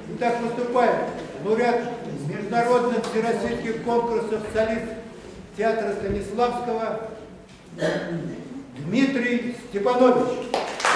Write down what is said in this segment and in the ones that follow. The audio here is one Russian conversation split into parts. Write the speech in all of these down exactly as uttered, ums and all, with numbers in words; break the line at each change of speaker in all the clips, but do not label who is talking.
Итак, выступает лауреат международных всероссийских конкурсов солист театра Станиславского Дмитрий Степанович.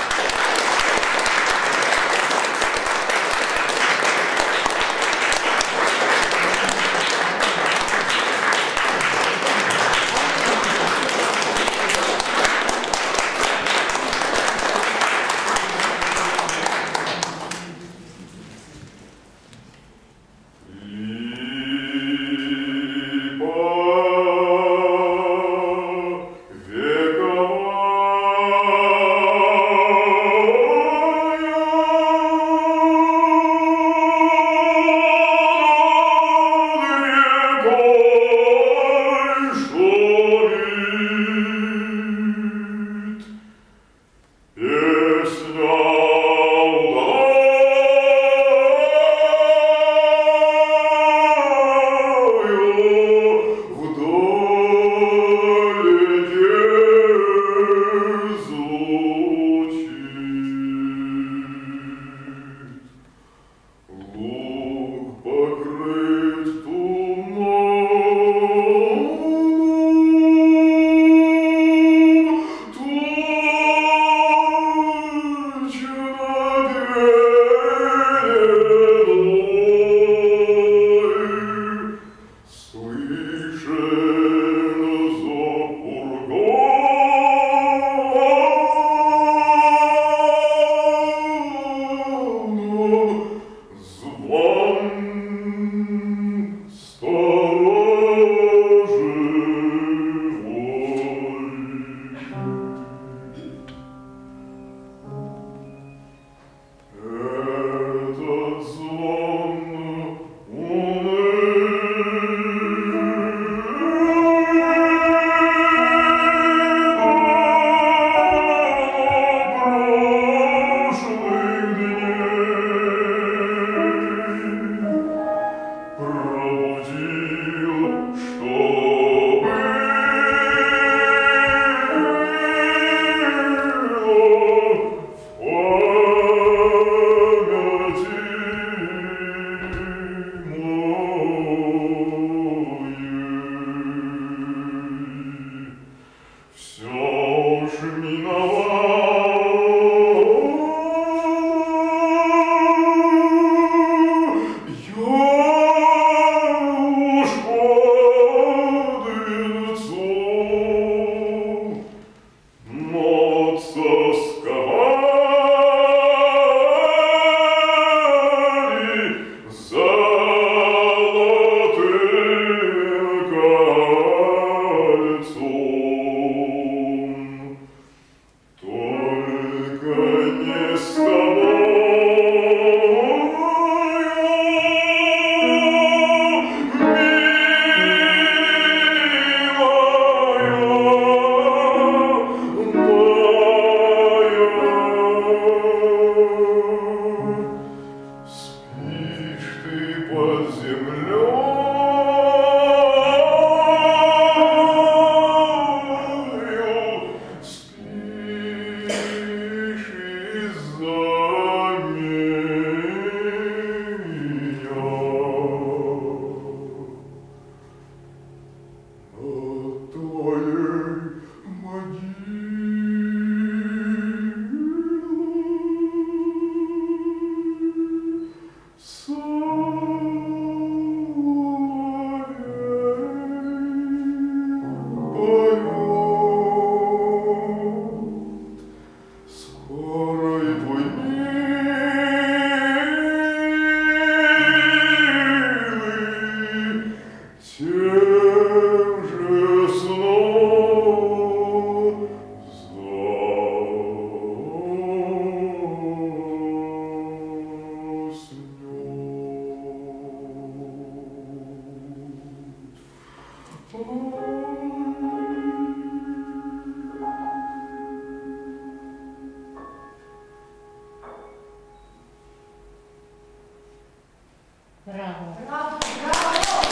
Браво!
Браво! Браво!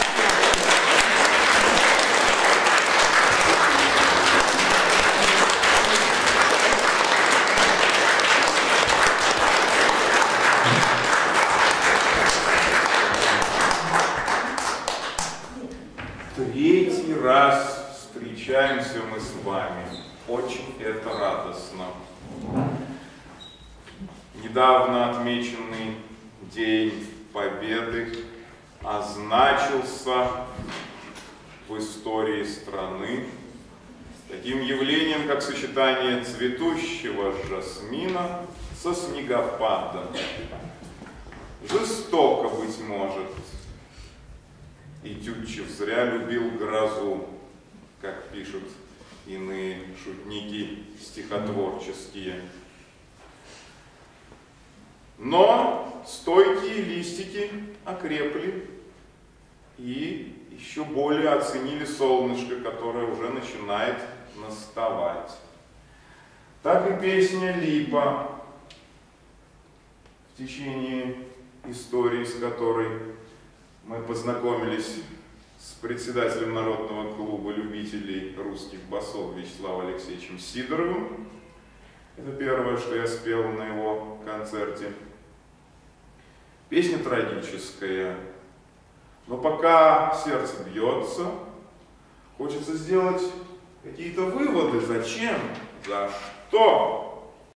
встречаемся мы с вами. Очень это радостно. Недавно отмеченный День Победы означился в истории страны таким явлением, как сочетание цветущего жасмина со снегопадом. Жестоко, быть может, и Тютчев зря любил грозу, как пишут иные шутники стихотворческие. Но стойкие листики окрепли и еще более оценили солнышко, которое уже начинает наставать. Так и песня «Липа», в течение истории, с которой мы познакомились с председателем Народного клуба любителей русских басов Вячеславом Алексеевичем Сидоровым. Это первое, что я спел на его концерте. Песня трагическая, но пока сердце бьется, хочется сделать какие-то выводы. Зачем? За что?